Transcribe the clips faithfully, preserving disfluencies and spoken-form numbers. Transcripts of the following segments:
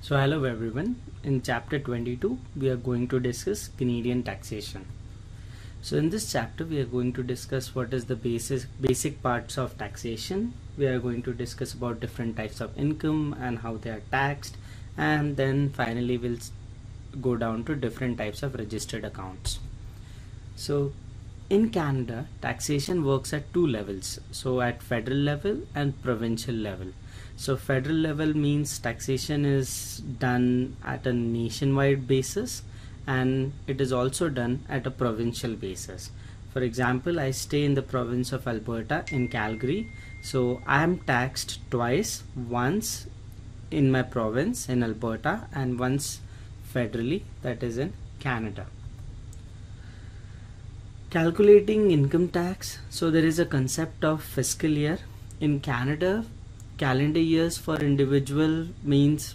So hello everyone, in chapter twenty-two we are going to discuss Canadian taxation. So in this chapter we are going to discuss what is the basic basic parts of taxation. We are going to discuss about different types of income and how they are taxed, and then finally we'll go down to different types of registered accounts. So in Canada, taxation works at two levels, so at federal level and provincial level. So federal level means taxation is done at a nationwide basis, and it is also done at a provincial basis. For example, I stay in the province of Alberta in Calgary, so I am taxed twice, once in my province in Alberta and once federally, that is in Canada. Calculating income tax, so there is a concept of fiscal year. In Canada, calendar years for individual means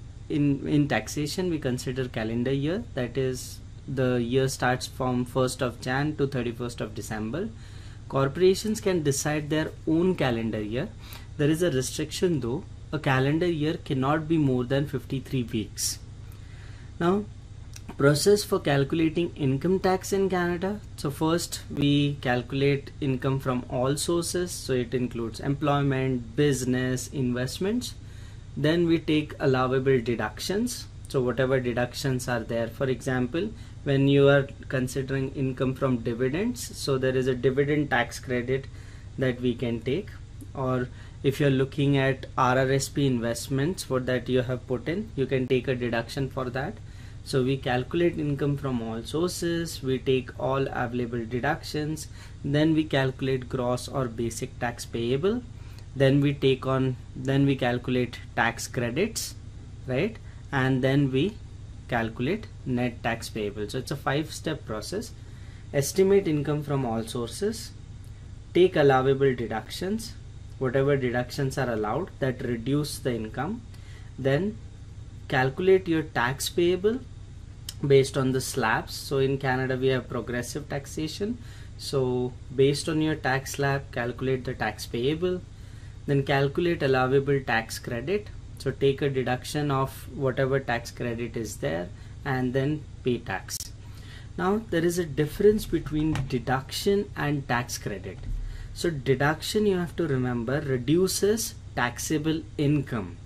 in in taxation we consider calendar year, that is the year starts from first of January to thirty-first of December. Corporations can decide their own calendar year. There is a restriction though, a calendar year cannot be more than fifty-three weeks. Now, process for calculating income tax in Canada. So first we calculate income from all sources, so it includes employment, business, investments. Then we take allowable deductions, so whatever deductions are there. For example, when you are considering income from dividends, so there is a dividend tax credit that we can take. Or if you're looking at R R S P investments, what that you have put in, you can take a deduction for that. So we calculate income from all sources, we take all available deductions, then we calculate gross or basic tax payable, then we take on, then we calculate tax credits, right? And then we calculate net tax payable. So it's a five step process. Estimate income from all sources, take allowable deductions, whatever deductions are allowed that reduce the income, then calculate your tax payable based on the slabs. So in Canada we have progressive taxation, so based on your tax slab calculate the tax payable, then calculate allowable tax credit, so take a deduction of whatever tax credit is there and then pay tax. Now there is a difference between deduction and tax credit. So deduction, you have to remember, reduces taxable income,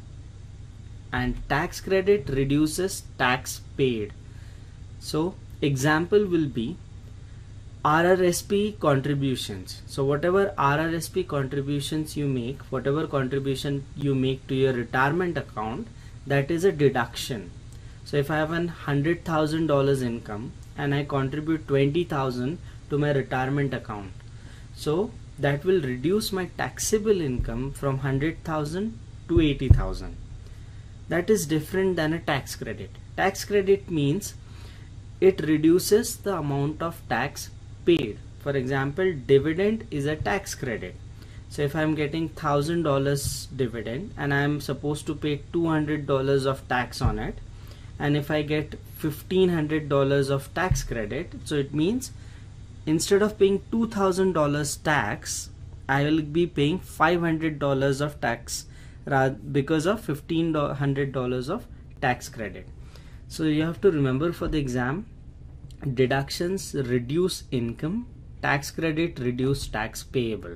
and tax credit reduces tax paid. So example will be R R S P contributions. So whatever R R S P contributions you make, whatever contribution you make to your retirement account, that is a deduction. So if I have an hundred thousand dollars income and I contribute twenty thousand to my retirement account, so that will reduce my taxable income from hundred thousand to eighty thousand. That is different than a tax credit. Tax credit means it reduces the amount of tax paid. For example, dividend is a tax credit. So if I'm getting one thousand dollars dividend and I'm supposed to pay two hundred dollars of tax on it, and if I get fifteen hundred dollars of tax credit, so it means instead of paying two thousand dollars tax, I will be paying five hundred dollars of tax because of fifteen hundred dollars of tax credit. So you have to remember for the exam, deductions reduce income, tax credit reduce tax payable.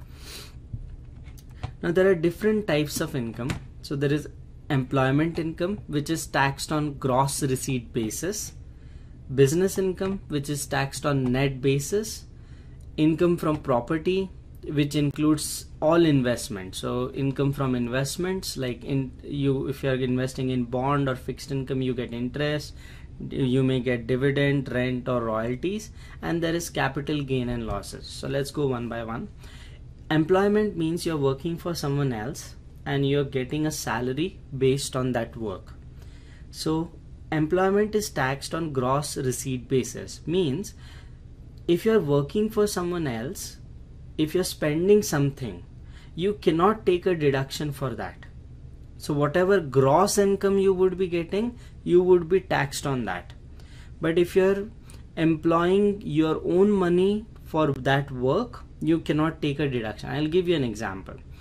Now there are different types of income. So there is employment income, which is taxed on gross receipt basis, business income, which is taxed on net basis, income from property, which includes all investments. So income from investments, like in you if you are investing in bond or fixed income, you get interest, you may get dividend, rent or royalties, and there is capital gain and losses. So let's go one by one. Employment means you're working for someone else and you're getting a salary based on that work. So employment is taxed on gross receipt basis, means if you're working for someone else, if you're spending something, you cannot take a deduction for that. So whatever gross income you would be getting, you would be taxed on that. But if you're employing your own money for that work, you cannot take a deduction. I'll give you an example.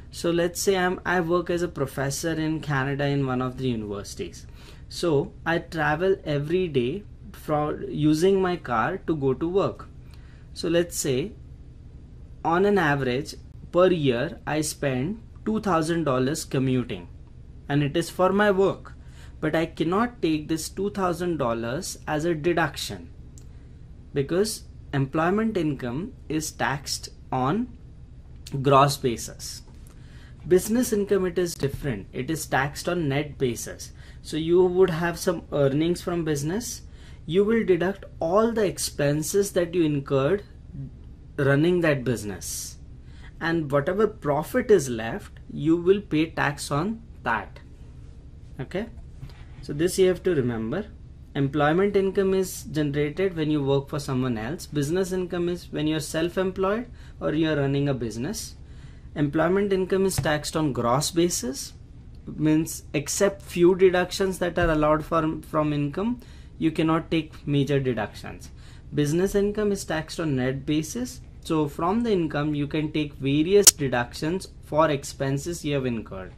So let's say I'm I work as a professor in Canada in one of the universities. So I travel every day from using my car to go to work. So let's say on an average per year I spend two thousand dollars commuting, and it is for my work. But I cannot take this two thousand dollars as a deduction because employment income is taxed on gross basis. Business income, it is different. It is taxed on net basis. So you would have some earnings from business. You will deduct all the expenses that you incurred running that business, and whatever profit is left, you will pay tax on that. Okay, so this you have to remember. Employment income is generated when you work for someone else. Business income is when you're self-employed or you're running a business. Employment income is taxed on gross basis, means except few deductions that are allowed from, from income, you cannot take major deductions. Business income is taxed on net basis. So from the income you can take various deductions for expenses you have incurred.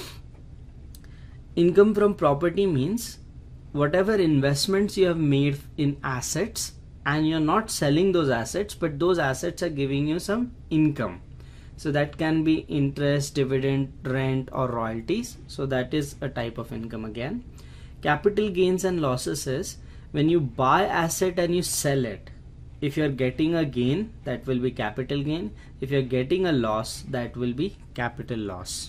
Income from property means whatever investments you have made in assets and you're not selling those assets, but those assets are giving you some income. So that can be interest, dividend, rent or royalties. So that is a type of income again. Capital gains and losses is when you buy asset and you sell it. If you're getting a gain, that will be capital gain. If you're getting a loss, that will be capital loss.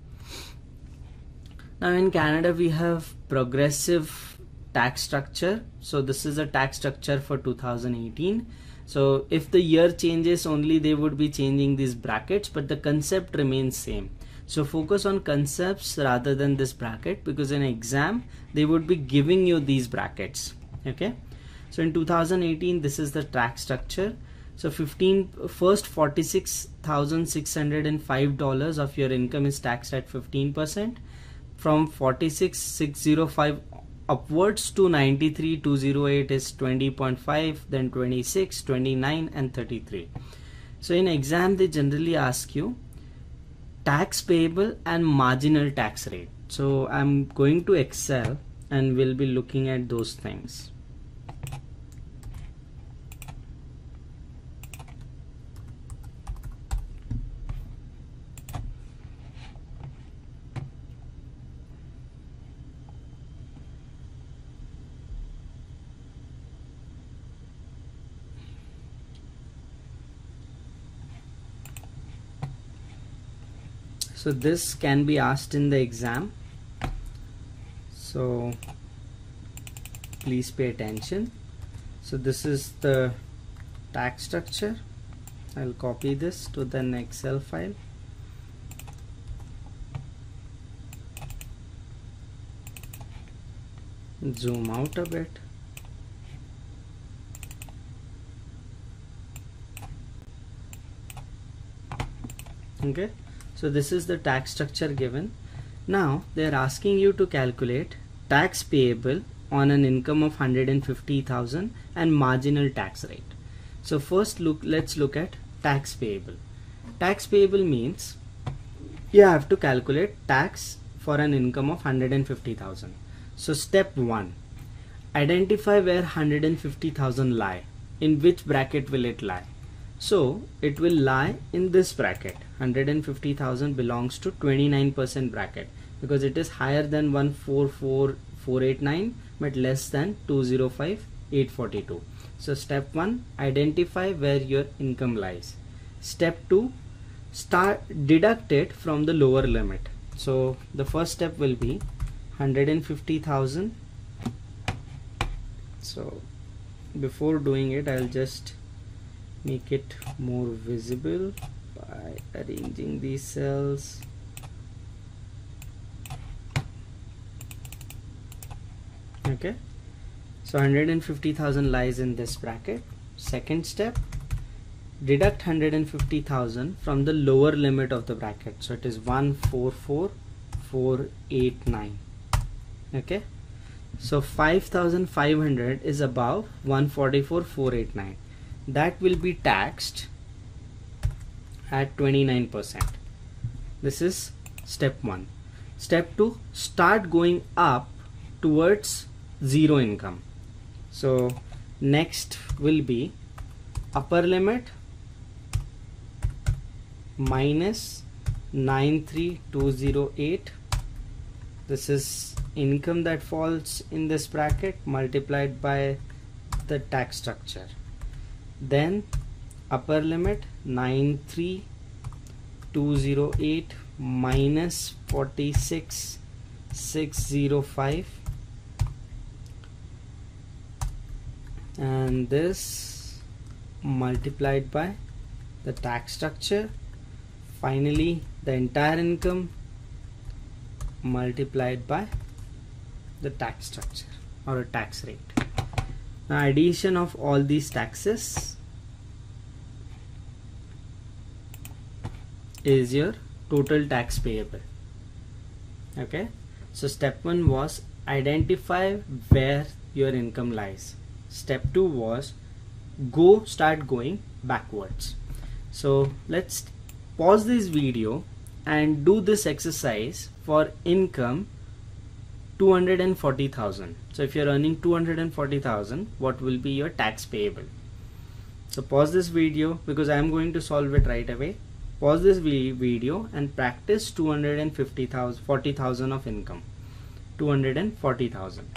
Now in Canada we have progressive tax structure. So this is a tax structure for two thousand eighteen. So if the year changes only, they would be changing these brackets, but the concept remains same. So focus on concepts rather than this bracket, because in exam they would be giving you these brackets. Okay, so in two thousand eighteen this is the tax structure. So fifteen first forty-six thousand six hundred five dollars of your income is taxed at fifteen percent. From forty-six thousand six hundred five upwards to ninety-three thousand two hundred eight is twenty point five, then twenty-six, twenty-nine and thirty-three. So in exam they generally ask you tax payable and marginal tax rate. So I'm going to Excel and we'll be looking at those things. So this can be asked in the exam, so please pay attention. So this is the tax structure. I'll copy this to the Excel file. Zoom out a bit. Okay. So this is the tax structure given. Now they are asking you to calculate tax payable on an income of one hundred fifty thousand and marginal tax rate. So first look, let's look at tax payable. Tax payable means you have to calculate tax for an income of one hundred fifty thousand. So step one, identify where one hundred fifty thousand lie. In which bracket will it lie? So it will lie in this bracket. one hundred fifty thousand belongs to twenty-nine percent bracket because it is higher than one hundred forty-four thousand four hundred eighty-nine but less than two hundred five thousand eight hundred forty-two. So step one, identify where your income lies. Step two, start deduct it from the lower limit. So the first step will be one hundred fifty thousand. So before doing it, I'll just make it more visible by arranging these cells. Okay, so one hundred fifty thousand lies in this bracket. Second step, deduct one hundred fifty thousand from the lower limit of the bracket. So it is one hundred forty-four thousand four hundred eighty-nine. Okay, so five thousand five hundred is above one hundred forty-four thousand four hundred eighty-nine. That will be taxed at twenty-nine percent. This is step one. Step two, start going up towards zero income. So next will be upper limit minus nine three two zero eight. This is income that falls in this bracket multiplied by the tax structure. Then upper limit nine three two zero eight minus forty-six six zero five, and this multiplied by the tax structure. Finally the entire income multiplied by the tax structure or a tax rate. Now addition of all these taxes is your total tax payable. Okay, so step one was identify where your income lies. Step two was go start going backwards. So let's pause this video and do this exercise for income two hundred forty thousand. So if you're earning two hundred forty thousand, what will be your tax payable? So pause this video because I'm going to solve it right away. Pause this video and practice two hundred fifty thousand, forty thousand of income. two hundred forty thousand.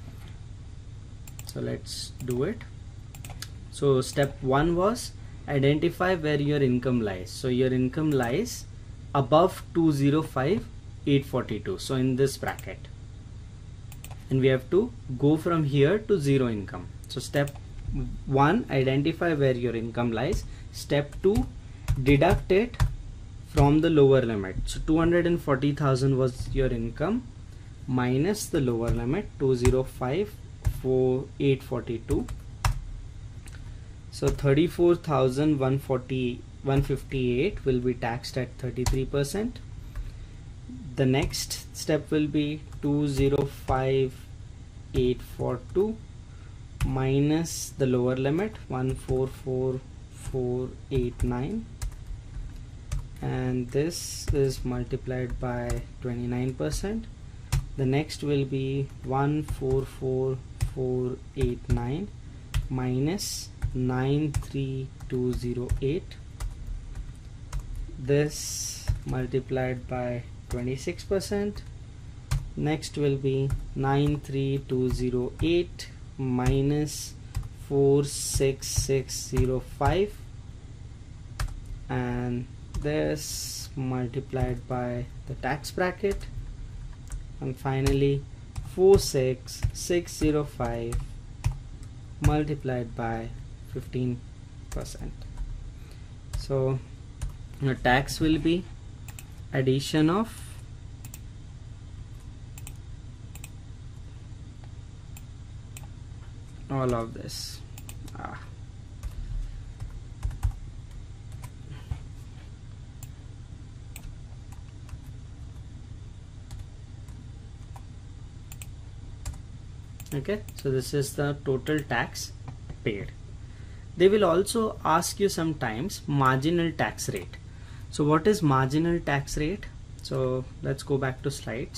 So let's do it. So step one was identify where your income lies. So your income lies above two hundred five eight forty-two. So in this bracket, and we have to go from here to zero income. So step one, identify where your income lies. Step two, deduct it from the lower limit. So two hundred forty thousand was your income minus the lower limit two hundred five eight forty-two. So thirty-four thousand one hundred fifty-eight will be taxed at thirty-three percent. The next step will be two hundred five eight forty-two minus the lower limit one hundred forty-four four eighty-nine, and this is multiplied by twenty-nine percent. The next will be one hundred forty-four four eighty-nine minus nine three two zero eight, this multiplied by twenty-six percent. Next will be nine three two zero eight minus four six six zero five, and this multiplied by the tax bracket, and finally four six six zero five multiplied by fifteen percent. So your tax will be addition of all of this. Ah. Okay, so this is the total tax paid. They will also ask you sometimes marginal tax rate. So what is marginal tax rate? So let's go back to slides.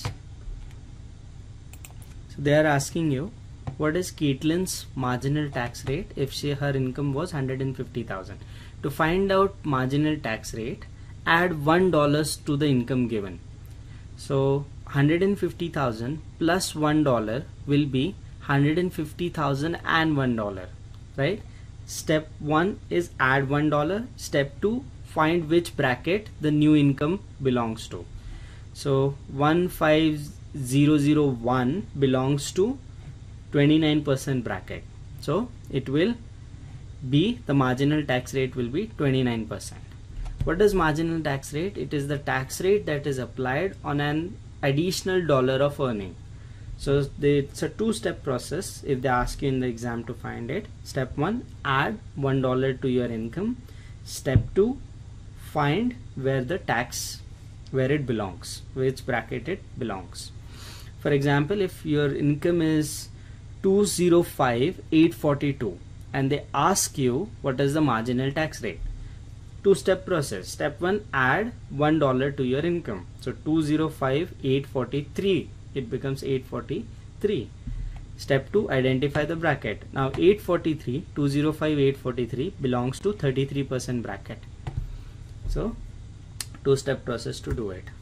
So they are asking you what is Caitlin's marginal tax rate if she her income was one hundred fifty thousand. To find out marginal tax rate, add one dollar to the income given. So one hundred fifty thousand plus one dollar will be one hundred fifty thousand and one dollar, right? Step one is add one dollar. Step two, find which bracket the new income belongs to. So one five zero zero one belongs to twenty-nine percent bracket. So it will be, the marginal tax rate will be twenty-nine percent. What is marginal tax rate? It is the tax rate that is applied on an additional dollar of earning. So they, it's a two-step process if they ask you in the exam to find it. Step one, add one dollar to your income. Step two, find where the tax, where it belongs, which bracket it belongs. For example, if your income is two hundred five eight forty-two and they ask you what is the marginal tax rate, two-step process. Step one, add one dollar to your income. So two hundred five, eight forty-three, it becomes eight forty-three. Step two, identify the bracket. Now eight forty-three, two hundred five, eight forty-three belongs to thirty-three percent bracket. So two-step process to do it.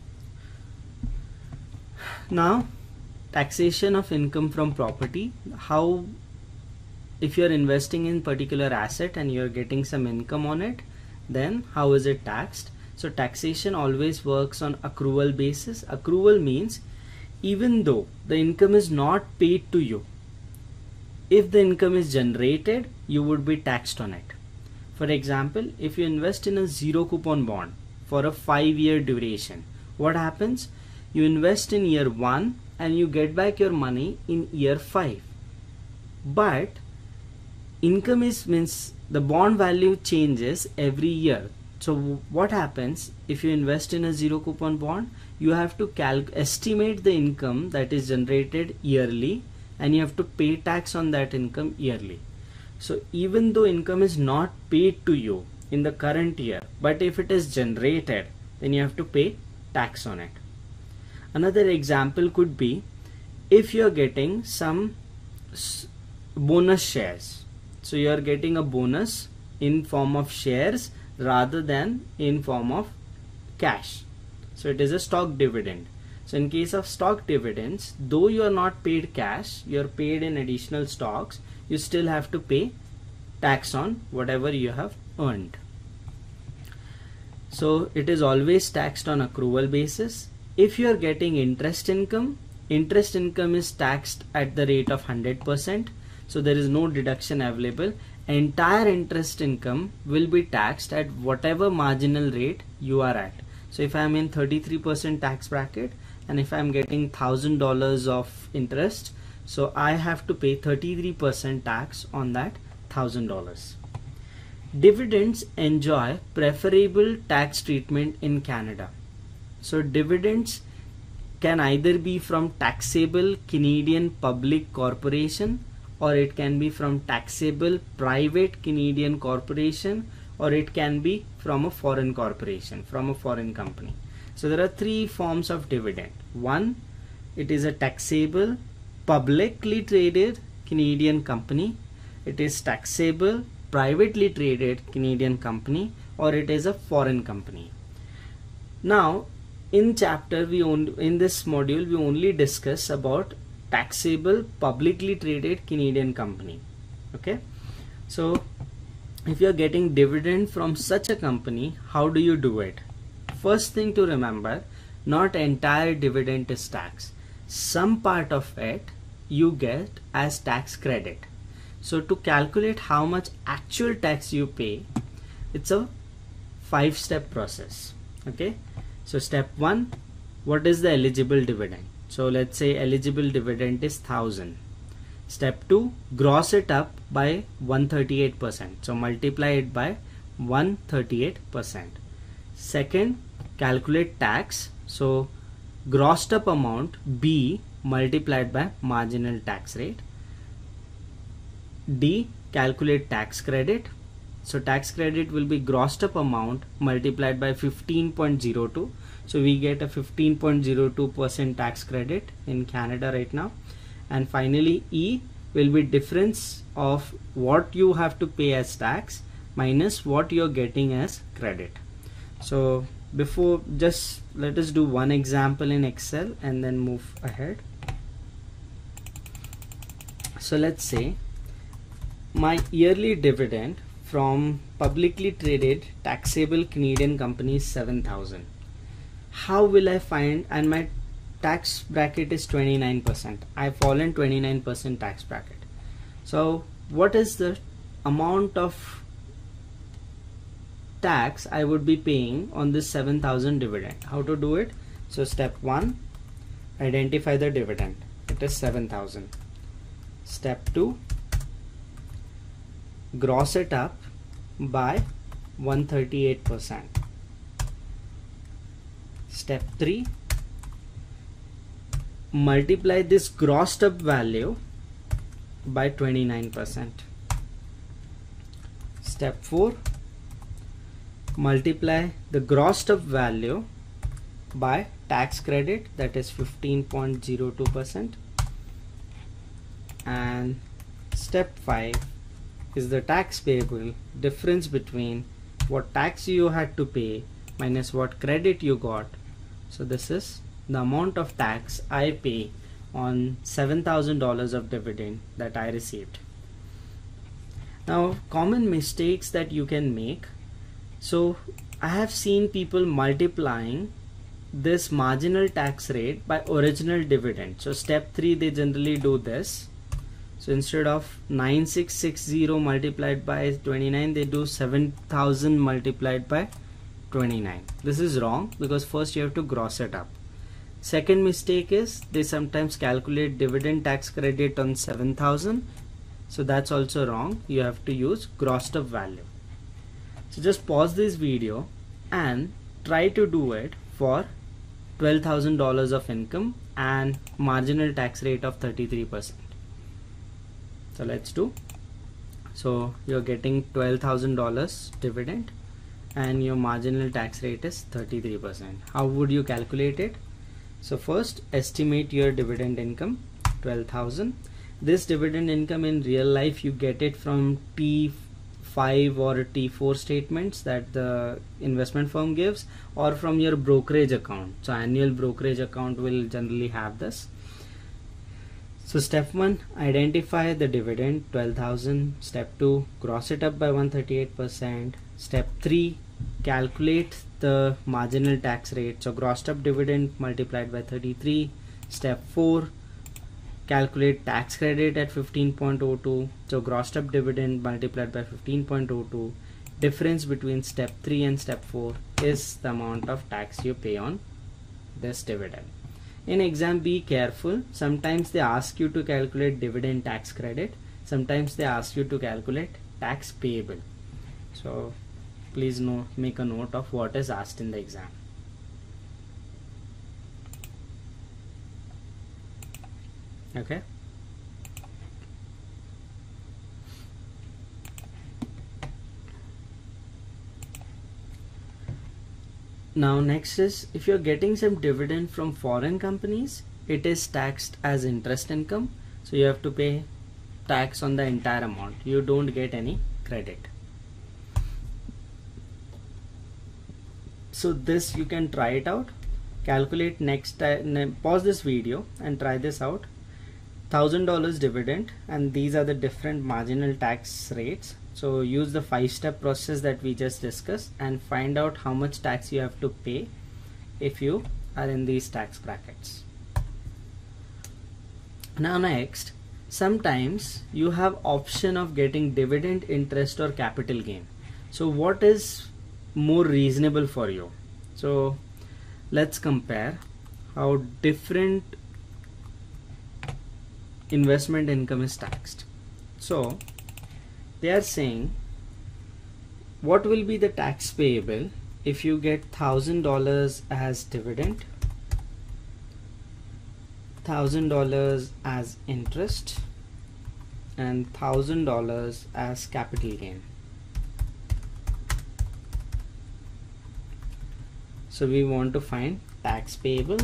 Now taxation of income from property. How, if you're investing in particular asset and you're getting some income on it, then how is it taxed? So taxation always works on accrual basis. Accrual means even though the income is not paid to you, if the income is generated, you would be taxed on it. For example, if you invest in a zero coupon bond for a five year duration, what happens? You invest in year one and you get back your money in year five. But income is means the bond value changes every year. So what happens if you invest in a zero coupon bond? You have to calc estimate the income that is generated yearly, and you have to pay tax on that income yearly. So even though income is not paid to you in the current year, but if it is generated, then you have to pay tax on it. Another example could be if you are getting some bonus shares. So you are getting a bonus in form of shares rather than in form of cash. So it is a stock dividend. So in case of stock dividends, though you are not paid cash, you are paid in additional stocks, you still have to pay tax on whatever you have earned. So it is always taxed on accrual basis. If you are getting interest income, interest income is taxed at the rate of one hundred percent. So there is no deduction available. Entire interest income will be taxed at whatever marginal rate you are at. So if I am in thirty-three percent tax bracket and if I am getting one thousand dollars of interest, so I have to pay thirty-three percent tax on that one thousand dollars. Dividends enjoy preferable tax treatment in Canada. So dividends can either be from taxable Canadian public corporation, or it can be from taxable private Canadian corporation, or it can be from a foreign corporation, from a foreign company. So there are three forms of dividend. One, it is a taxable publicly traded Canadian company, it is taxable privately traded Canadian company, or it is a foreign company. Now in chapter we only, in this module we only discuss about taxable publicly traded Canadian company. Okay, so if you are getting dividend from such a company, how do you do it? First thing to remember, not entire dividend is taxed. Some part of it you get as tax credit. So to calculate how much actual tax you pay, it's a five step process. Okay, so step one, what is the eligible dividend? So let's say eligible dividend is one thousand. Step two, gross it up by one hundred thirty-eight percent. So multiply it by one hundred thirty-eight percent. Second, calculate tax. So grossed up amount B multiplied by marginal tax rate. D, calculate tax credit. So tax credit will be grossed up amount multiplied by fifteen point zero two. So we get a fifteen point zero two percent tax credit in Canada right now. And finally E will be difference of what you have to pay as tax minus what you're getting as credit. So before, just let us do one example in Excel and then move ahead. So let's say my yearly dividend from publicly traded taxable Canadian company is seven thousand. How will I find, and my tax bracket is twenty-nine percent. I fall in twenty-nine percent tax bracket. So what is the amount of tax I would be paying on this seven thousand dividend? How to do it? So step one, identify the dividend. It is seven thousand. Step two, gross it up by one hundred thirty-eight percent. Step three, multiply this grossed up value by twenty-nine percent. Step four, multiply the grossed up value by tax credit, that is fifteen point zero two percent, and step five is the tax payable difference between what tax you had to pay minus what credit you got. So this is the amount of tax I pay on seven thousand dollars of dividend that I received. Now, common mistakes that you can make. So I have seen people multiplying this marginal tax rate by original dividend. So step three, they generally do this. So instead of nine six six zero multiplied by twenty-nine, they do seven thousand multiplied by twenty-nine. This is wrong because first you have to gross it up. Second mistake is they sometimes calculate dividend tax credit on seven thousand. So that's also wrong. You have to use grossed up value. So just pause this video and try to do it for twelve thousand dollars of income and marginal tax rate of thirty-three percent. So let's do. So you're getting twelve thousand dollars dividend and your marginal tax rate is thirty-three percent. How would you calculate it? So first estimate your dividend income, twelve thousand. This dividend income in real life you get it from T five or T four statements that the investment firm gives, or from your brokerage account. So annual brokerage account will generally have this. So step one, identify the dividend twelve thousand. Step two, gross it up by one hundred thirty-eight percent. Step three, calculate the marginal tax rate. So grossed up dividend multiplied by thirty-three. Step four, calculate tax credit at fifteen point zero two. So grossed up dividend multiplied by fifteen point zero two. Difference between step three and step four is the amount of tax you pay on this dividend. In exam, be careful. Sometimes they ask you to calculate dividend tax credit. Sometimes they ask you to calculate tax payable. So please know, make a note of what is asked in the exam. Okay. Now next is, if you're getting some dividend from foreign companies, it is taxed as interest income. So you have to pay tax on the entire amount. You don't get any credit. So this you can try it out. Calculate next time, pause this video and try this out. one thousand dollars dividend, and these are the different marginal tax rates. So use the five step process that we just discussed and find out how much tax you have to pay if you are in these tax brackets. Now next, sometimes you have option of getting dividend, interest or capital gain. So what is more reasonable for you? So let's compare how different investment income is taxed. So they are saying what will be the tax payable if you get one thousand dollars as dividend, one thousand dollars as interest and one thousand dollars as capital gain. So we want to find tax payable.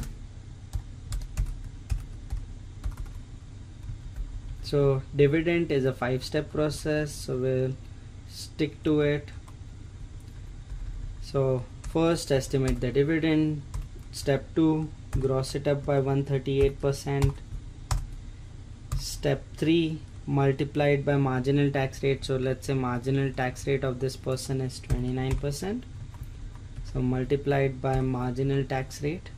So dividend is a five step process, so we'll stick to it. So first estimate the dividend. Step two, gross it up by one hundred thirty-eight percent. Step three, multiplied by marginal tax rate. So let's say marginal tax rate of this person is twenty-nine percent. So multiplied by marginal tax rate.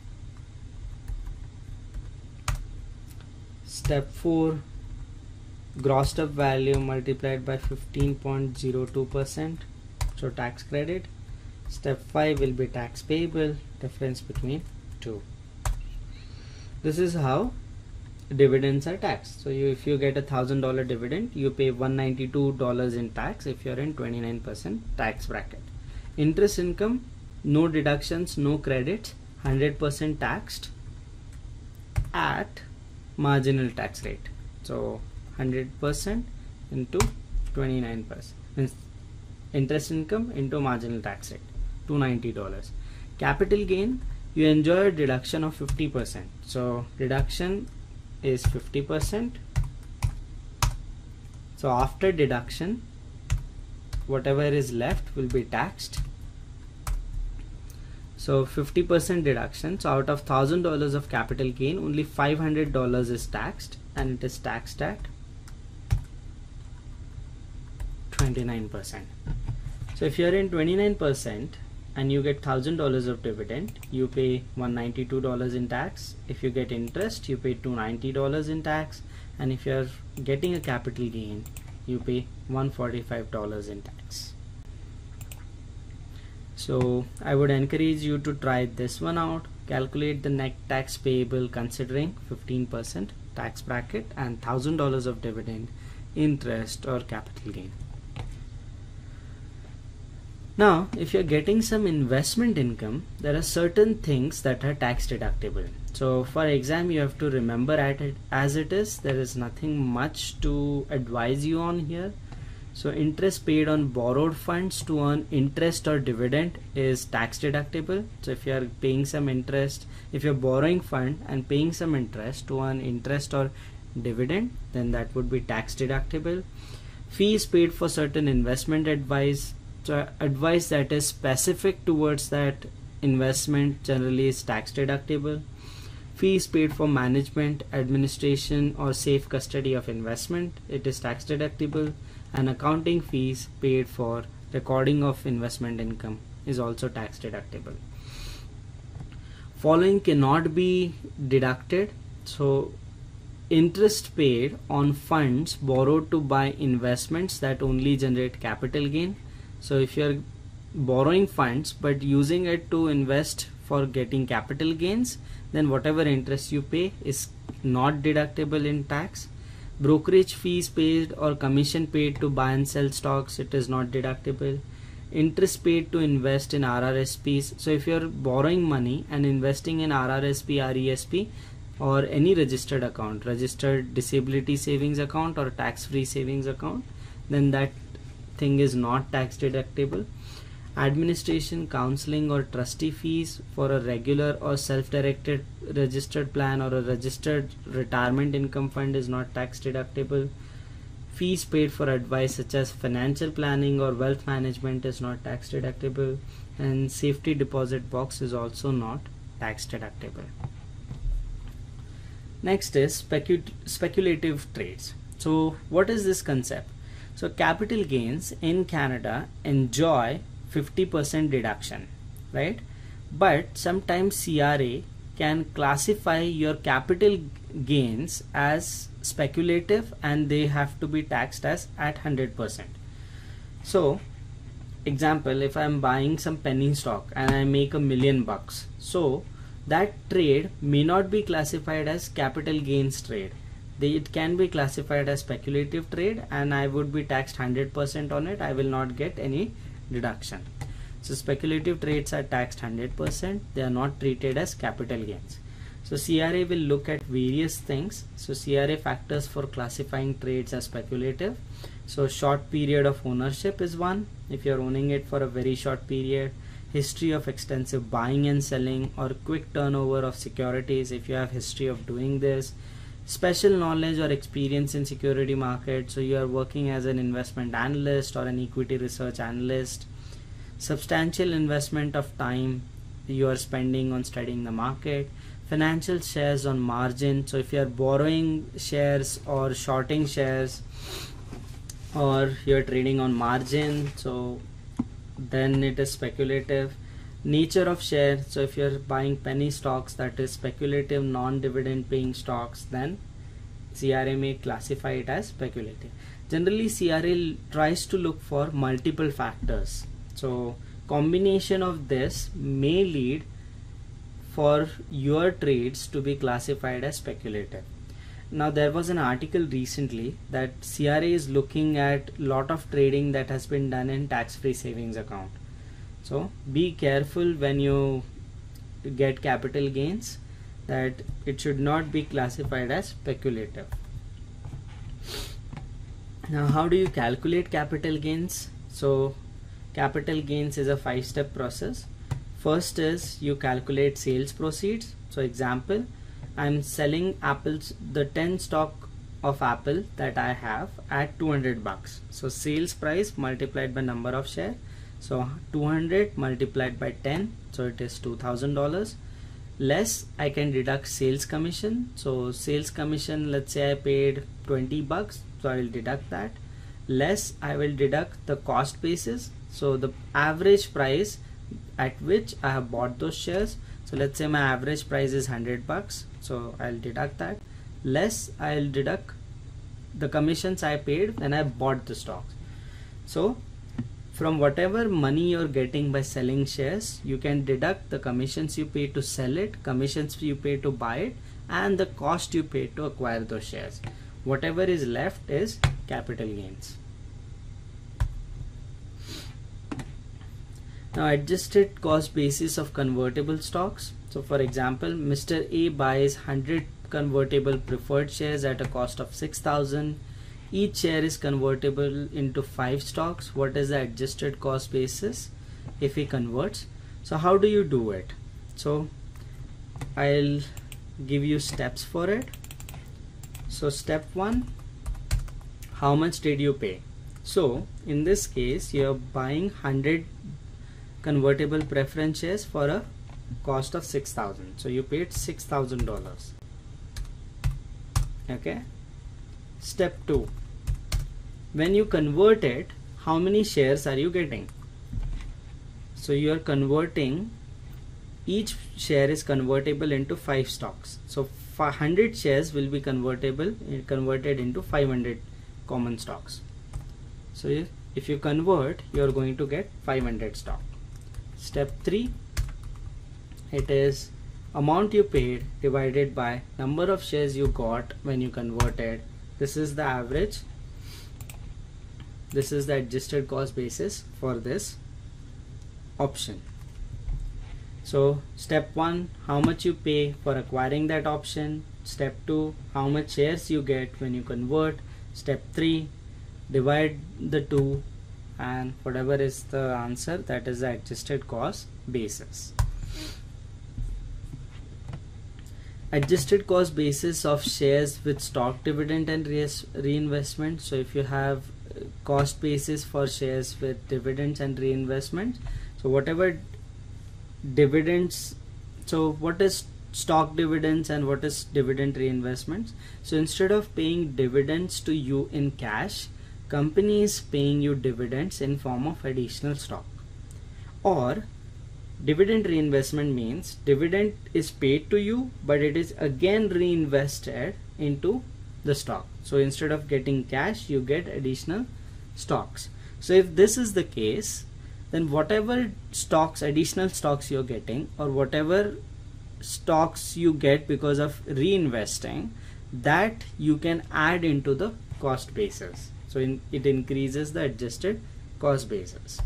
Step four, grossed up value multiplied by fifteen point zero two percent, so tax credit. Step five will be tax payable, difference between two. This is how dividends are taxed. So you, if you get a thousand dollar dividend, you pay one hundred ninety-two dollars in tax if you're in twenty-nine percent tax bracket. Interest income, no deductions, no credits, one hundred percent taxed at marginal tax rate. So one hundred percent into twenty-nine percent means interest income into marginal tax rate, two hundred ninety dollars. Capital gain, you enjoy a deduction of fifty percent. So deduction is fifty percent. So after deduction, whatever is left will be taxed. So fifty percent deduction. So out of one thousand dollars of capital gain, only five hundred dollars is taxed, and it is taxed at twenty-nine percent. So if you are in twenty-nine percent and you get one thousand dollars of dividend, you pay one hundred ninety-two dollars in tax. If you get interest, you pay two hundred ninety dollars in tax, and if you are getting a capital gain, you pay one hundred forty-five dollars in tax. So I would encourage you to try this one out. Calculate the net tax payable considering fifteen percent tax bracket and one thousand dollars of dividend, interest or capital gain. Now, if you're getting some investment income, there are certain things that are tax deductible. So for exam, you have to remember at it as it is. There is nothing much to advise you on here. So interest paid on borrowed funds to earn interest or dividend is tax deductible. So if you are paying some interest, if you're borrowing fund and paying some interest to earn interest or dividend, then that would be tax deductible. Fees paid for certain investment advice. So advice that is specific towards that investment generally is tax deductible. Fees paid for management, administration or safe custody of investment, it is tax deductible. And accounting fees paid for recording of investment income is also tax deductible. Following cannot be deducted. So interest paid on funds borrowed to buy investments that only generate capital gain. So if you're borrowing funds but using it to invest for getting capital gains, then whatever interest you pay is not deductible in tax. Brokerage fees paid or commission paid to buy and sell stocks, it is not deductible. Interest paid to invest in R R S Ps. So if you're borrowing money and investing in R R S P, R E S P or any registered account, registered disability savings account or tax-free savings account, then that thing is not tax deductible. Administration, counseling or trustee fees for a regular or self-directed registered plan or a registered retirement income fund is not tax deductible. Fees paid for advice such as financial planning or wealth management is not tax deductible, and safety deposit box is also not tax deductible. Next is specu speculative trades. So what is this concept? So capital gains in Canada enjoy fifty percent deduction, right? But sometimes C R A can classify your capital gains as speculative and they have to be taxed as at one hundred percent. So example, if I'm buying some penny stock and I make a million bucks, so that trade may not be classified as capital gains trade. They, it can be classified as speculative trade and I would be taxed one hundred percent on it. I will not get any deduction. So speculative trades are taxed one hundred percent. They are not treated as capital gains. So C R A will look at various things. So C R A factors for classifying trades as speculative. So short period of ownership is one. If you're owning it for a very short period. History of extensive buying and selling or quick turnover of securities if you have history of doing this. Special knowledge or experience in security market. So you are working as an investment analyst or an equity research analyst. Substantial investment of time you are spending on studying the market. Financial shares on margin. So if you are borrowing shares or shorting shares or you're trading on margin, so then it is speculative. Nature of share. So if you're buying penny stocks, that is speculative non-dividend paying stocks, then C R A may classify it as speculative. Generally C R A tries to look for multiple factors. So combination of this may lead for your trades to be classified as speculative. Now there was an article recently that C R A is looking at lot of trading that has been done in tax-free savings account. So be careful when you get capital gains that it should not be classified as speculative. Now how do you calculate capital gains? So Capital gains is a five step process. First is you calculate sales proceeds. So example, I'm selling apples, the ten stock of apple that I have at two hundred bucks. So sales price multiplied by number of share. So two hundred multiplied by ten, so it is two thousand dollars. Less I can deduct sales commission. So sales commission, let's say I paid twenty bucks, so I will deduct that. Less I will deduct the cost basis, so the average price at which I have bought those shares. So let's say my average price is one hundred bucks, so I'll deduct that. Less I'll deduct the commissions I paid when I bought the stocks. So from whatever money you're getting by selling shares, you can deduct the commissions you pay to sell it, commissions you pay to buy it, and the cost you pay to acquire those shares. Whatever is left is capital gains. Now adjusted cost basis of convertible stocks. So for example, Mister A buys one hundred convertible preferred shares at a cost of six thousand. Each share is convertible into five stocks. What is the adjusted cost basis if he converts? So how do you do it? So I'll give you steps for it. So step one, how much did you pay? So in this case, you're buying one hundred convertible preference shares for a cost of six thousand. So you paid six thousand dollars. Okay. Step two, when you convert it, how many shares are you getting? So you are converting, each share is convertible into five stocks. So one hundred shares will be convertible converted into five hundred common stocks. So if you convert, you are going to get five hundred stock. Step three, it is amount you paid divided by number of shares you got when you converted. This is the average. This is the adjusted cost basis for this option. So step one, how much you pay for acquiring that option. Step two, how much shares you get when you convert. Step three, divide the two, and whatever is the answer, that is the adjusted cost basis. Adjusted cost basis of shares with stock dividend and re reinvestment. So if you have cost basis for shares with dividends and reinvestment, so whatever dividends, so what is stock dividends and what is dividend reinvestments? So instead of paying dividends to you in cash, company is paying you dividends in form of additional stock. Or dividend reinvestment means dividend is paid to you, but it is again reinvested into the stock. So instead of getting cash, you get additional stocks. So if this is the case, then whatever stocks, additional stocks you're getting, or whatever stocks you get because of reinvesting, that you can add into the cost basis. So in, it increases the adjusted cost basis.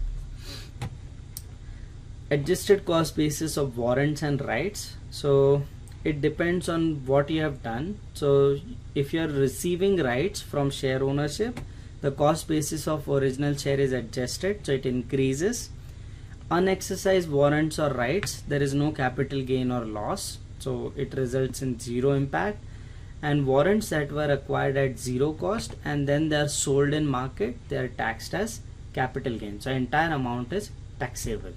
Adjusted cost basis of warrants and rights. So it depends on what you have done. So if you are receiving rights from share ownership, the cost basis of original share is adjusted, so it increases. Unexercised warrants or rights, there is no capital gain or loss, so it results in zero impact. And warrants that were acquired at zero cost and then they are sold in market, they are taxed as capital gain. So entire amount is taxable.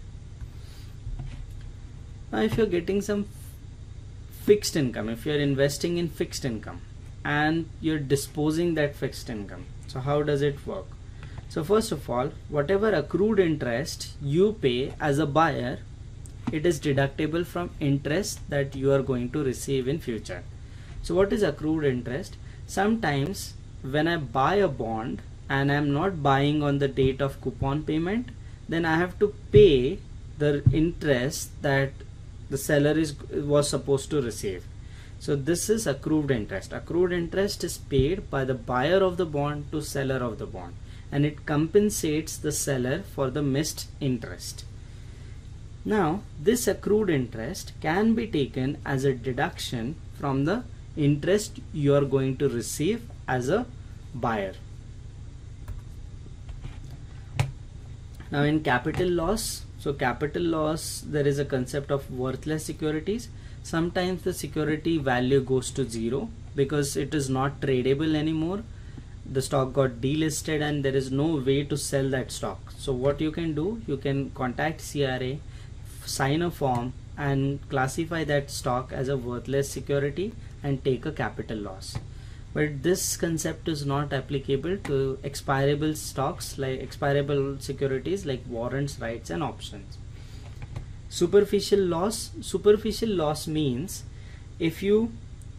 Now if you're getting some fixed income, if you're investing in fixed income and you're disposing that fixed income, so how does it work? So first of all, whatever accrued interest you pay as a buyer, it is deductible from interest that you are going to receive in future. So what is accrued interest? Sometimes when I buy a bond and I'm not buying on the date of coupon payment, then I have to pay the interest that the seller is was supposed to receive. So this is accrued interest. Accrued interest is paid by the buyer of the bond to seller of the bond, and it compensates the seller for the missed interest. Now this accrued interest can be taken as a deduction from the interest you are going to receive as a buyer. Now in capital loss, so capital loss, there is a concept of worthless securities. Sometimes the security value goes to zero because it is not tradable anymore. The stock got delisted and there is no way to sell that stock. So what you can do, you can contact C R A, sign a form and classify that stock as a worthless security and take a capital loss. But this concept is not applicable to expirable stocks, like expirable securities like warrants, rights and options. Superficial loss. Superficial loss means if you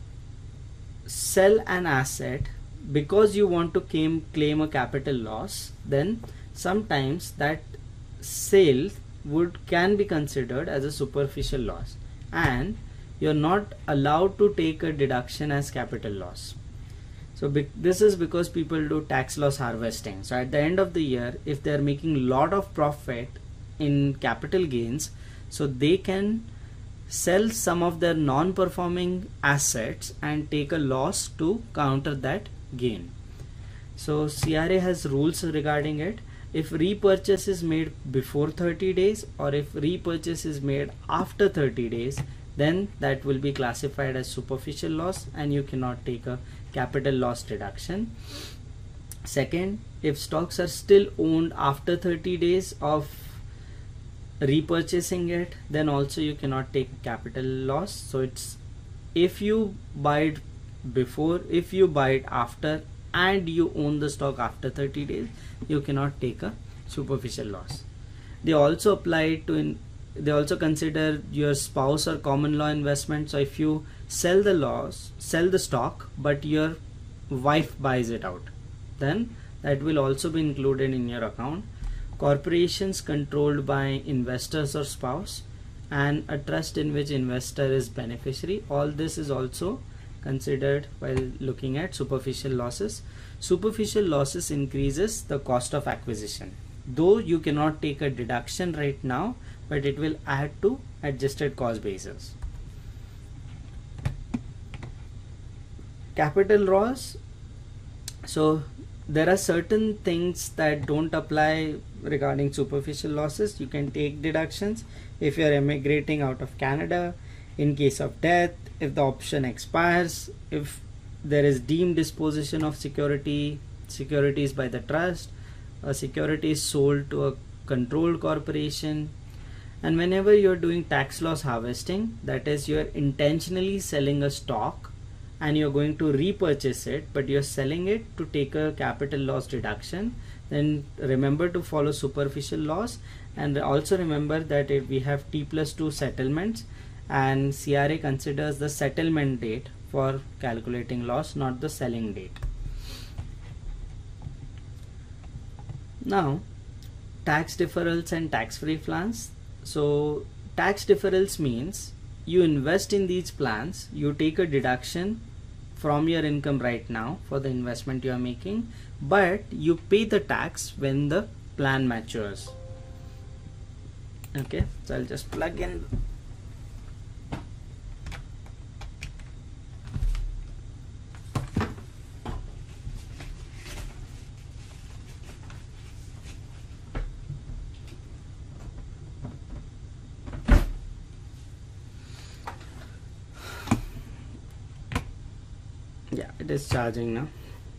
sell an asset because you want to claim, claim a capital loss, then sometimes that sale would can be considered as a superficial loss and you're not allowed to take a deduction as capital loss. So this is because people do tax loss harvesting. So at the end of the year, if they're making a lot of profit in capital gains, so they can sell some of their non-performing assets and take a loss to counter that gain. So C R A has rules regarding it. If repurchase is made before thirty days or if repurchase is made after thirty days, then that will be classified as superficial loss and you cannot take a capital loss deduction. Second, if stocks are still owned after thirty days of repurchasing it, then also you cannot take capital loss. So it's if you buy it before, if you buy it after and you own the stock after thirty days, you cannot take a superficial loss. They also apply to in they also consider your spouse or common law investment. So if you sell the loss sell the stock but your wife buys it out, then that will also be included in your account. Corporations controlled by investors or spouse and a trust in which investor is beneficiary, all this is also considered while looking at superficial losses. Superficial losses increases the cost of acquisition, though you cannot take a deduction right now, but it will add to adjusted cost basis. Capital loss. So there are certain things that don't apply regarding superficial losses. You can take deductions if you are emigrating out of Canada, in case of death, if the option expires, if there is deemed disposition of security securities by the trust, a security is sold to a controlled corporation, and whenever you're doing tax loss harvesting, that is you're intentionally selling a stock and you're going to repurchase it, but you're selling it to take a capital loss deduction, then remember to follow superficial loss. And also remember that if we have T plus two settlements, and C R A considers the settlement date for calculating loss, not the selling date. Now, tax deferrals and tax-free plans. So tax deferrals means you invest in these plans, you take a deduction from your income right now for the investment you are making, but you pay the tax when the plan matures. Okay, so I'll just plug in. Yeah, it is charging now.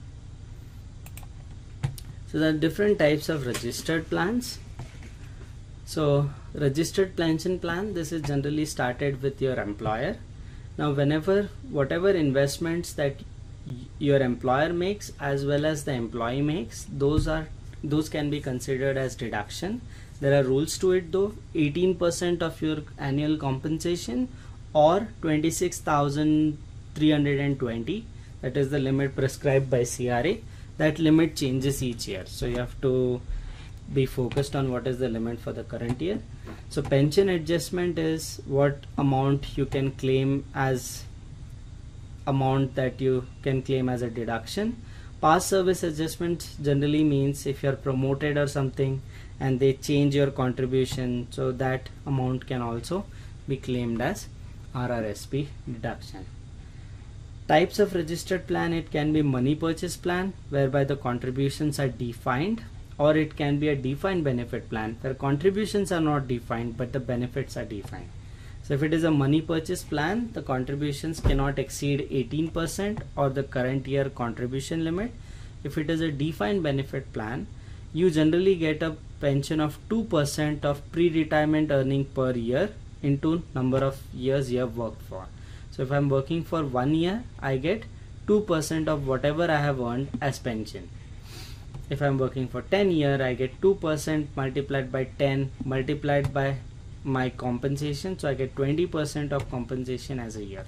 So there are different types of registered plans. So registered pension plan, this is generally started with your employer. Now whenever whatever investments that your employer makes as well as the employee makes, those are those can be considered as deduction. There are rules to it though. eighteen percent of your annual compensation or twenty-six thousand three hundred twenty, that is the limit prescribed by C R A. That limit changes each year, so you have to be focused on what is the limit for the current year. So pension adjustment is what amount you can claim as amount that you can claim as a deduction. Past service adjustment generally means if you're promoted or something and they change your contribution, so that amount can also be claimed as R R S P deduction. Types of registered plan, it can be money purchase plan whereby the contributions are defined, or it can be a defined benefit plan where contributions are not defined but the benefits are defined. So if it is a money purchase plan, the contributions cannot exceed eighteen percent or the current year contribution limit. If it is a defined benefit plan, you generally get a pension of two percent of pre-retirement earning per year into number of years you have worked for. So if I'm working for one year, I get two percent of whatever I have earned as pension. If I'm working for ten years, I get two percent multiplied by ten multiplied by my compensation, so I get twenty percent of compensation as a year.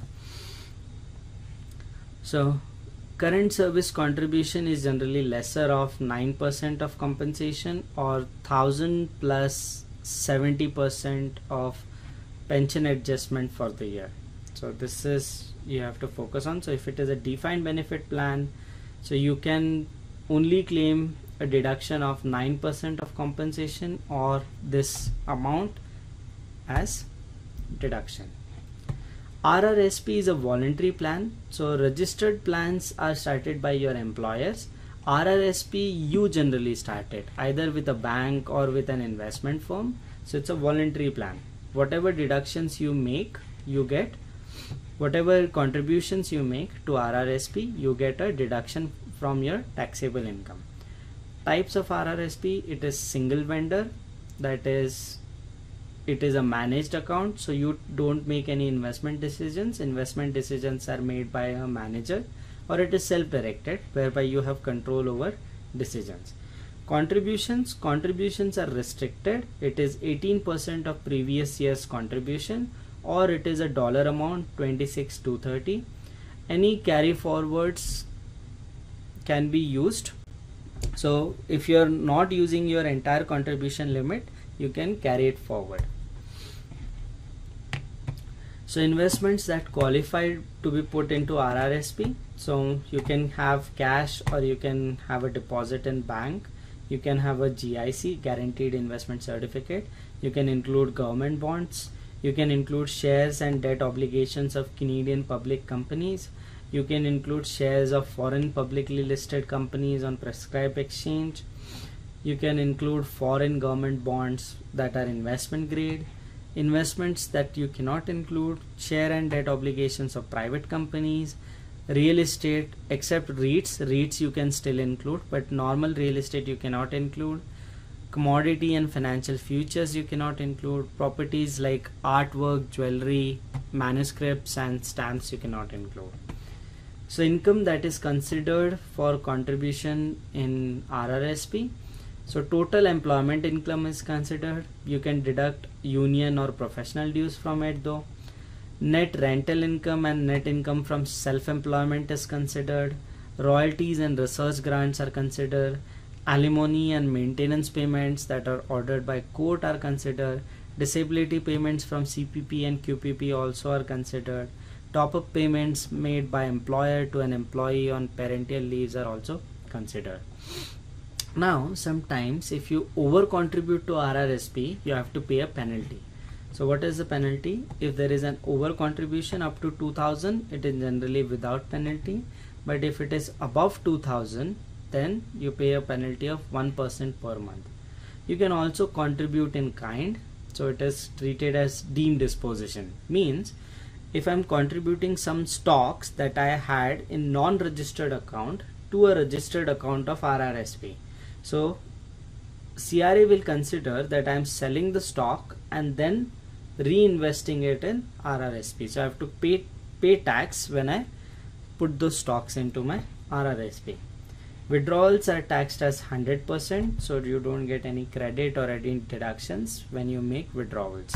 So current service contribution is generally lesser of nine percent of compensation or one thousand plus seventy percent of pension adjustment for the year. So this is you have to focus on. So if it is a defined benefit plan, so you can only claim a deduction of nine percent of compensation or this amount as deduction. R R S P is a voluntary plan, so registered plans are started by your employers. R R S P you generally started either with a bank or with an investment firm, so it's a voluntary plan. Whatever deductions you make, you get whatever contributions you make to R R S P, you get a deduction from your taxable income. Types of R R S P, it is single vendor, that is it is a managed account, so you don't make any investment decisions. Investment decisions are made by a manager, or it is self-directed whereby you have control over decisions. Contributions, contributions are restricted. It is eighteen percent of previous year's contribution, or it is a dollar amount twenty-six thousand two hundred thirty. Any carry forwards can be used. So if you are not using your entire contribution limit, you can carry it forward. So investments that qualify to be put into R R S P, so you can have cash or you can have a deposit in bank, you can have a G I C, guaranteed investment certificate, you can include government bonds, you can include shares and debt obligations of Canadian public companies, you can include shares of foreign publicly listed companies on prescribed exchange, you can include foreign government bonds that are investment grade. Investments that you cannot include, share and debt obligations of private companies, real estate except REITs, REITs you can still include, but normal real estate you cannot include, commodity and financial futures you cannot include, properties like artwork, jewelry, manuscripts and stamps you cannot include. So income that is considered for contribution in R R S P. So total employment income is considered. You can deduct union or professional dues from it though. Net rental income and net income from self-employment is considered. Royalties and research grants are considered. Alimony and maintenance payments that are ordered by court are considered. Disability payments from C P P and Q P P also are considered. Top-up payments made by employer to an employee on parental leaves are also considered. Now sometimes if you over contribute to R R S P, you have to pay a penalty. So what is the penalty? If there is an over contribution up to two thousand, it is generally without penalty, but if it is above two thousand, then you pay a penalty of one percent per month. You can also contribute in kind, so it is treated as deemed disposition. Means if I'm contributing some stocks that I had in non-registered account to a registered account of R R S P. So C R A will consider that I am selling the stock and then reinvesting it in R R S P. So I have to pay pay tax when I put those stocks into my R R S P. Withdrawals are taxed as one hundred percent, so you don't get any credit or any deductions when you make withdrawals.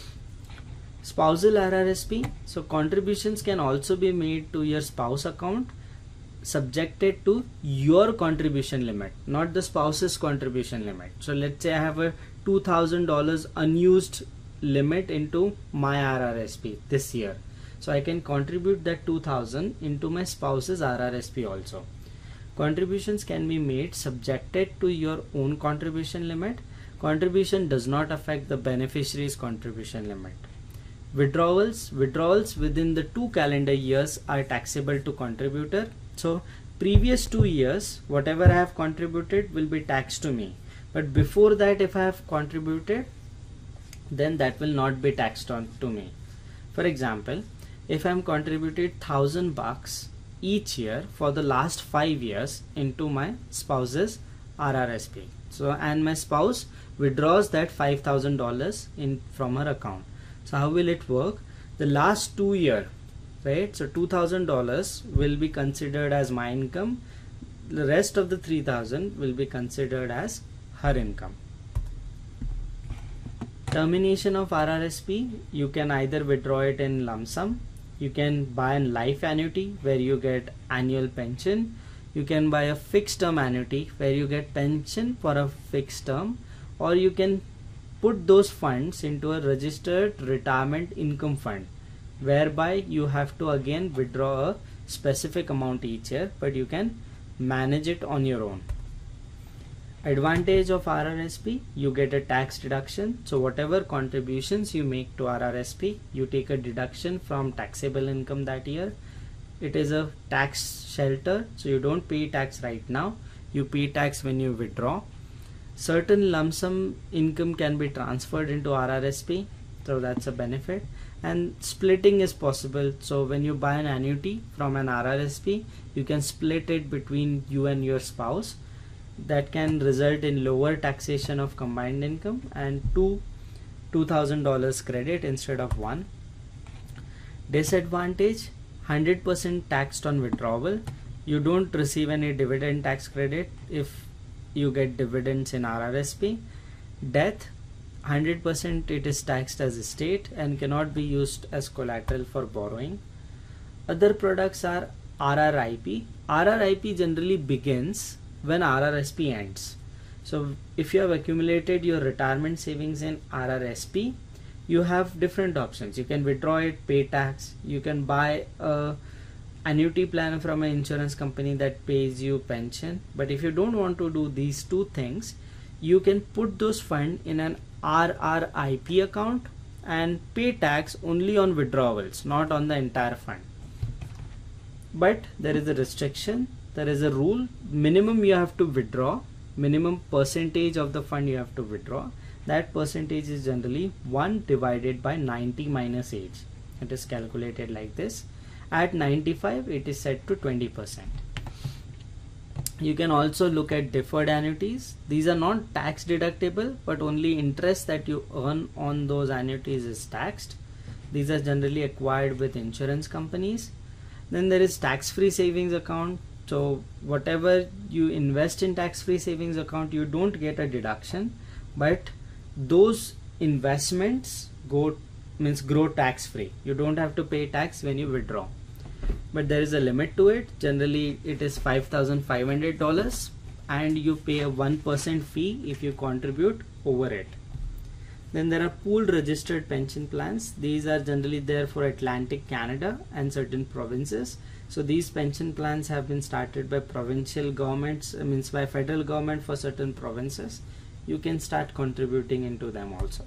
Spousal R R S P, so contributions can also be made to your spouse account subjected to your contribution limit, not the spouse's contribution limit. So let's say I have a two thousand dollars unused limit into my R R S P this year, so I can contribute that two thousand into my spouse's R R S P also. Contributions can be made subjected to your own contribution limit. Contribution does not affect the beneficiary's contribution limit. Withdrawals, withdrawals within the two calendar years are taxable to contributor. So previous two years whatever I have contributed will be taxed to me, but before that if I have contributed, then that will not be taxed on to me. For example, if I'm contributed thousand bucks each year for the last five years into my spouse's R R S P, so and my spouse withdraws that five thousand dollars in from her account. So how will it work? The last two year, right? So two thousand dollars will be considered as my income. The rest of the three thousand will be considered as her income. Termination of R R S P, you can either withdraw it in lump sum, you can buy a life annuity where you get annual pension, you can buy a fixed term annuity where you get pension for a fixed term, or you can put those funds into a registered retirement income fund, whereby you have to again withdraw a specific amount each year, but you can manage it on your own. Advantage of R R S P, you get a tax deduction. So whatever contributions you make to R R S P, you take a deduction from taxable income that year. It is a tax shelter, so you don't pay tax right now, you pay tax when you withdraw. Certain lump sum income can be transferred into R R S P, so that's a benefit. And splitting is possible, so when you buy an annuity from an R R S P, you can split it between you and your spouse. That can result in lower taxation of combined income and two two thousand dollars credit instead of one. Disadvantage, one hundred percent taxed on withdrawal. You don't receive any dividend tax credit if you get dividends in R R S P. Death, one hundred percent it is taxed as estate and cannot be used as collateral for borrowing. Other products are R R I P. R R I P generally begins when R R S P ends. So if you have accumulated your retirement savings in R R S P, you have different options. You can withdraw it, pay tax, you can buy a annuity plan from an insurance company that pays you pension. But if you don't want to do these two things, you can put those funds in an R R I P account and pay tax only on withdrawals, not on the entire fund. But there is a restriction. There is a rule, minimum you have to withdraw, minimum percentage of the fund you have to withdraw. That percentage is generally one divided by ninety minus age. It is calculated like this. At ninety-five, it is set to twenty percent. You can also look at deferred annuities. These are not tax deductible, but only interest that you earn on those annuities is taxed. These are generally acquired with insurance companies. Then there is tax-free savings account. So whatever you invest in tax-free savings account, you don't get a deduction, but those investments go means grow tax-free. You don't have to pay tax when you withdraw, but there is a limit to it. Generally it is five thousand five hundred dollars and you pay a one percent fee if you contribute over it. Then there are pooled registered pension plans. These are generally there for Atlantic Canada and certain provinces. So these pension plans have been started by provincial governments, I means by federal government for certain provinces. You can start contributing into them also.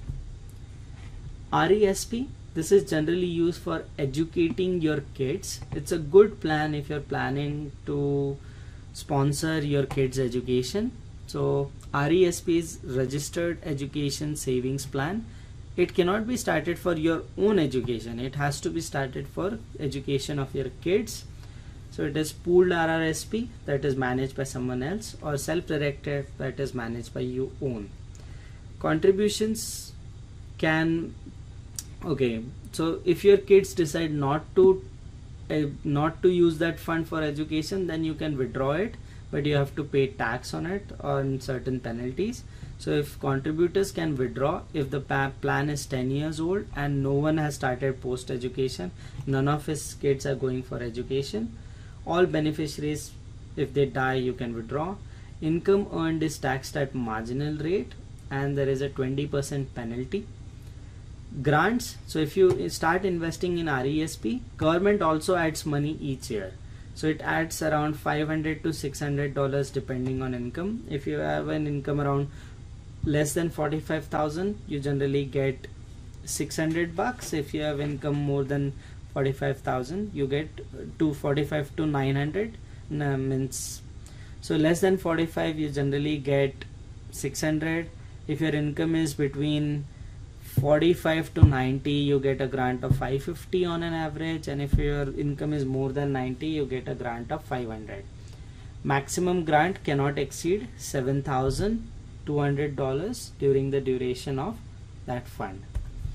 R E S P, this is generally used for educating your kids. It's a good plan if you're planning to sponsor your kids' education. So R E S P is Registered Education Savings Plan. It cannot be started for your own education. It has to be started for education of your kids. So it is pooled R R S P that is managed by someone else, or self-directed that is managed by you own. Contributions can, okay, so if your kids decide not to uh, not to use that fund for education, then you can withdraw it, but you have to pay tax on it on certain penalties. So if contributors can withdraw, if the plan is ten years old and no one has started post education, none of his kids are going for education, all beneficiaries, if they die, you can withdraw. Income earned is taxed at marginal rate and there is a twenty percent penalty. Grants, so if you start investing in R E S P, government also adds money each year. So it adds around five hundred to six hundred dollars depending on income. If you have an income around less than forty-five thousand, you generally get six hundred bucks. If you have income more than forty-five thousand, you get to forty-five to nine hundred. uh, means so less than forty-five you generally get six hundred. If your income is between forty-five to ninety, you get a grant of five fifty on an average, and if your income is more than ninety, you get a grant of five hundred. Maximum grant cannot exceed seven thousand two hundred dollars during the duration of that fund.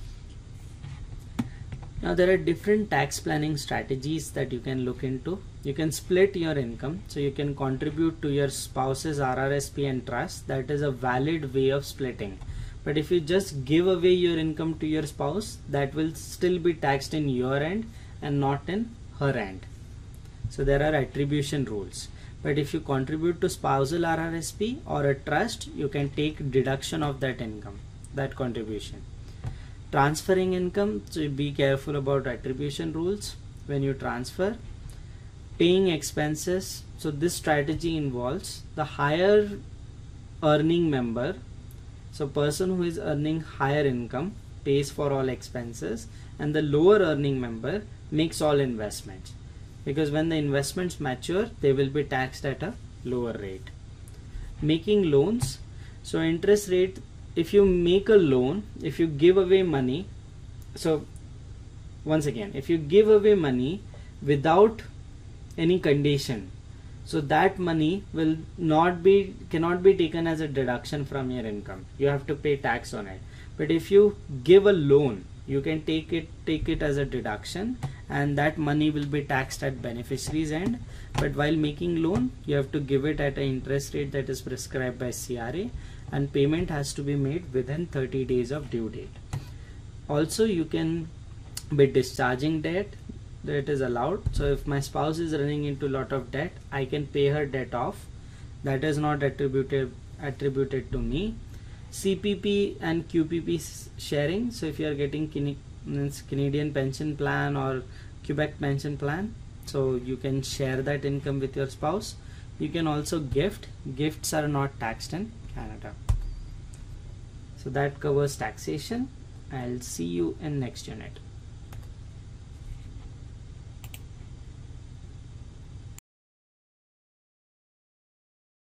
Now there are different tax planning strategies that you can look into. You can split your income, so you can contribute to your spouse's R R S P and trust. That is a valid way of splitting. But if you just give away your income to your spouse, that will still be taxed in your end and not in her end. So there are attribution rules. But if you contribute to spousal R R S P or a trust, you can take deduction of that income, that contribution. Transferring income, so be careful about attribution rules when you transfer. Paying expenses, so this strategy involves the higher earning member, so person who is earning higher income pays for all expenses, and the lower earning member makes all investments, because when the investments mature they will be taxed at a lower rate. Making loans, so interest rate, if you make a loan, if you give away money, so once again, if you give away money without any condition, so that money will not be, cannot be taken as a deduction from your income. You have to pay tax on it. But if you give a loan, you can take it take it as a deduction, and that money will be taxed at beneficiary's end. But while making loan, you have to give it at an interest rate that is prescribed by C R A, and payment has to be made within thirty days of due date. Also, you can be discharging debt, that is allowed. So if my spouse is running into a lot of debt, I can pay her debt off. That is not attributed attributed to me. C P P and Q P P sharing, so if you are getting Canadian pension plan or Quebec pension plan, so you can share that income with your spouse. You can also gift. Gifts are not taxed in Canada. So that covers taxation. I'll see you in next unit.